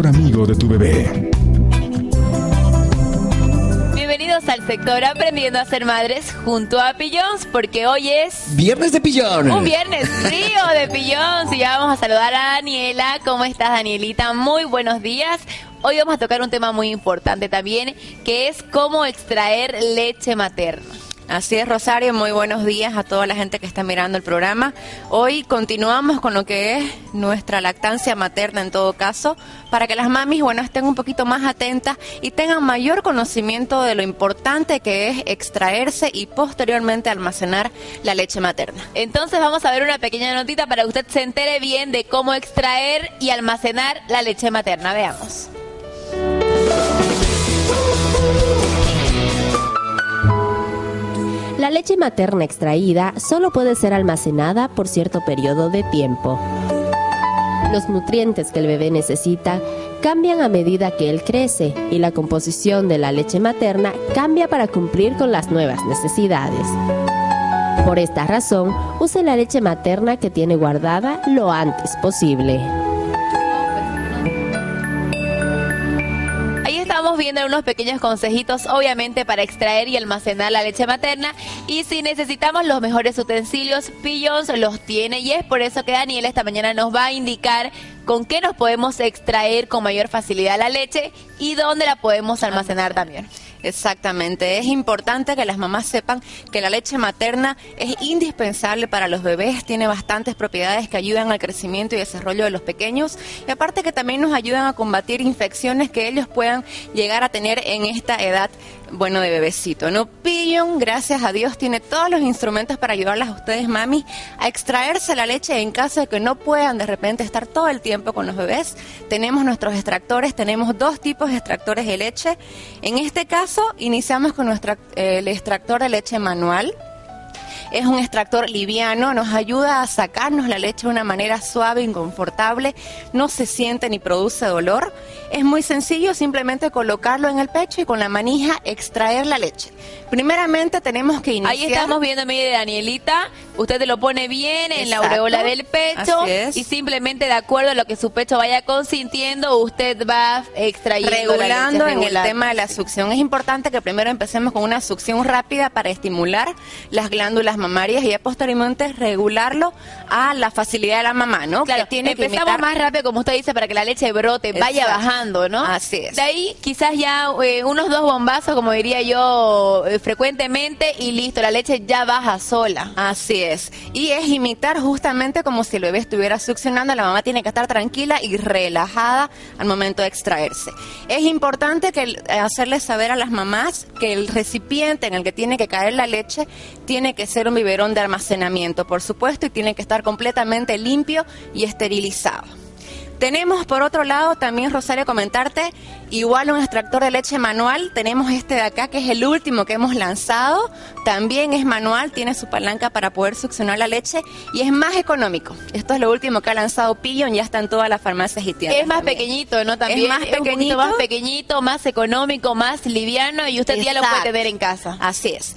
mejor amigo de tu bebé. Bienvenidos al sector Aprendiendo a Ser Madres junto a Pillones, porque hoy es... ¡Viernes de Pillón! Un viernes frío de Pillones. Y ya vamos a saludar a Daniela. ¿Cómo estás, Danielita? Muy buenos días. Hoy vamos a tocar un tema muy importante también, que es cómo extraer leche materna. Así es, Rosario, muy buenos días a toda la gente que está mirando el programa. Hoy continuamos con lo que es nuestra lactancia materna en todo caso, para que las mamis, estén un poquito más atentas y tengan mayor conocimiento de lo importante que es extraerse y posteriormente almacenar la leche materna. Entonces vamos a ver una pequeña notita para que usted se entere bien de cómo extraer y almacenar la leche materna. Veamos. La leche materna extraída solo puede ser almacenada por cierto periodo de tiempo. Los nutrientes que el bebé necesita cambian a medida que él crece y la composición de la leche materna cambia para cumplir con las nuevas necesidades. Por esta razón, use la leche materna que tiene guardada lo antes posible. Estamos viendo unos pequeños consejitos, obviamente, para extraer y almacenar la leche materna. Y si necesitamos los mejores utensilios, Pillones los tiene. Y es por eso que Daniela esta mañana nos va a indicar con qué nos podemos extraer con mayor facilidad la leche y dónde la podemos almacenar también. Exactamente, es importante que las mamás sepan que la leche materna es indispensable para los bebés, tiene bastantes propiedades que ayudan al crecimiento y desarrollo de los pequeños y aparte que también nos ayudan a combatir infecciones que ellos puedan llegar a tener en esta edad, de bebecito, ¿no? Pillion, gracias a Dios, tiene todos los instrumentos para ayudarlas a ustedes, mami, a extraerse la leche en caso de que no puedan de repente estar todo el tiempo con los bebés. Tenemos nuestros extractores, tenemos dos tipos de extractores de leche. En este caso, iniciamos con el extractor de leche manual. Es un extractor liviano, nos ayuda a sacarnos la leche de una manera suave y confortable, no se siente ni produce dolor. Es muy sencillo, simplemente colocarlo en el pecho y con la manija extraer la leche. Primeramente tenemos que iniciar... Ahí estamos viendo, mire, Danielita, usted te lo pone bien en la aureola del pecho y simplemente de acuerdo a lo que su pecho vaya consintiendo, usted va extrayendo regulando la leche, en el tema de la succión. Es importante que primero empecemos con una succión rápida para estimular las glándulas mamarias y ya posteriormente regularlo a la facilidad de la mamá, ¿no? Claro, empezamos más rápido, como usted dice, para que la leche brote, vaya bajando, ¿no? Así es. De ahí quizás ya unos 2 bombazos, como diría yo, frecuentemente y listo, la leche ya baja sola. Así es. Y es imitar justamente como si el bebé estuviera succionando, la mamá tiene que estar tranquila y relajada al momento de extraerse. Es importante hacerles saber a las mamás que el recipiente en el que tiene que caer la leche tiene que ser un biberón de almacenamiento, por supuesto, y tiene que estar completamente limpio y esterilizado. Tenemos por otro lado también, Rosario, comentarte, igual un extractor de leche manual, tenemos este de acá que es el último que hemos lanzado, también es manual, tiene su palanca para poder succionar la leche y es más económico. Esto es lo último que ha lanzado Pillion, ya está en todas las farmacias y tiendas. Es más pequeñito, ¿no? También es más pequeñito, más pequeñito, más económico, más liviano y usted ya lo puede tener en casa. Así es.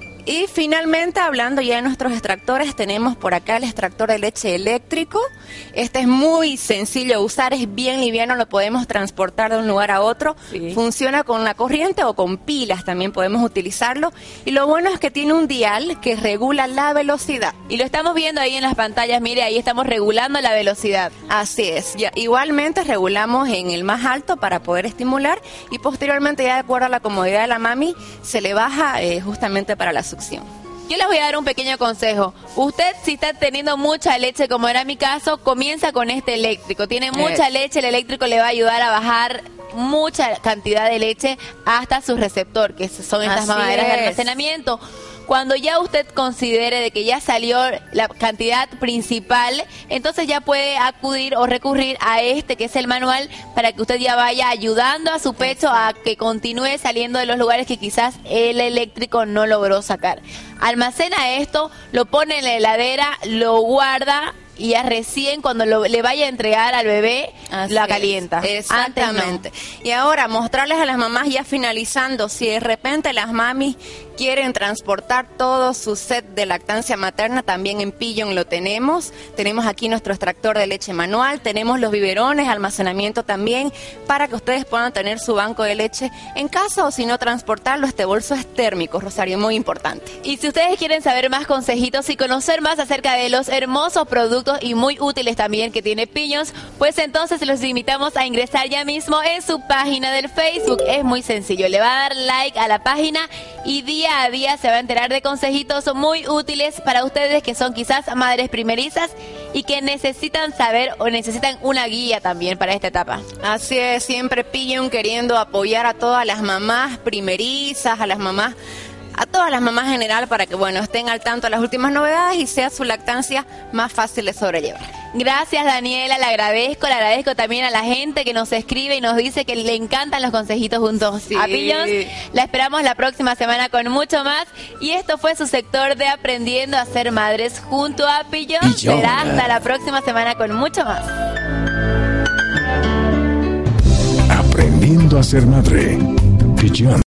Y finalmente, hablando ya de nuestros extractores, tenemos por acá el extractor de leche eléctrico. Este es muy sencillo de usar, es bien liviano, lo podemos transportar de un lugar a otro. Sí. Funciona con la corriente o con pilas, también podemos utilizarlo. Y lo bueno es que tiene un dial que regula la velocidad. Y lo estamos viendo ahí en las pantallas, mire, ahí estamos regulando la velocidad. Así es. Igualmente regulamos en el más alto para poder estimular y posteriormente, ya de acuerdo a la comodidad de la mami, se le baja justamente para la succión. Yo les voy a dar un pequeño consejo. Usted, si está teniendo mucha leche, como era mi caso, comienza con este eléctrico. Tiene mucha leche, el eléctrico le va a ayudar a bajar mucha cantidad de leche hasta su receptor, que son estas mamaderas de almacenamiento. Cuando ya usted considere de que ya salió la cantidad principal, entonces ya puede acudir o recurrir a este que es el manual para que usted ya vaya ayudando a su pecho a que continúe saliendo de los lugares que quizás el eléctrico no logró sacar. Almacena esto, lo pone en la heladera, lo guarda y ya recién cuando le vaya a entregar al bebé, la calienta. Exactamente. No. Y ahora mostrarles a las mamás ya finalizando, si de repente las mamis quieren transportar todo su set de lactancia materna, también en Pigeon lo tenemos. Tenemos aquí nuestro extractor de leche manual, tenemos los biberones, almacenamiento también, para que ustedes puedan tener su banco de leche en casa, o si no, transportarlo. Este bolso es térmico, Rosario, muy importante. Y si ustedes quieren saber más consejitos y conocer más acerca de los hermosos productos y muy útiles también que tiene Pigeons, pues entonces los invitamos a ingresar ya mismo en su página del Facebook. Es muy sencillo, le va a dar like a la página y día a día se va a enterar de consejitos muy útiles para ustedes que son quizás madres primerizas y que necesitan saber o necesitan una guía también para esta etapa. Así es, siempre Pigeon queriendo apoyar a todas las mamás primerizas, a todas las mamás en general, para que, bueno, estén al tanto de las últimas novedades y sea su lactancia más fácil de sobrellevar. Gracias, Daniela, le agradezco también a la gente que nos escribe y nos dice que le encantan los consejitos juntos a Pigeons. La esperamos la próxima semana con mucho más, y esto fue su sector de Aprendiendo a Ser Madres junto a Pigeons. Será hasta la próxima semana con mucho más. Aprendiendo a Ser Madre, Pigeons.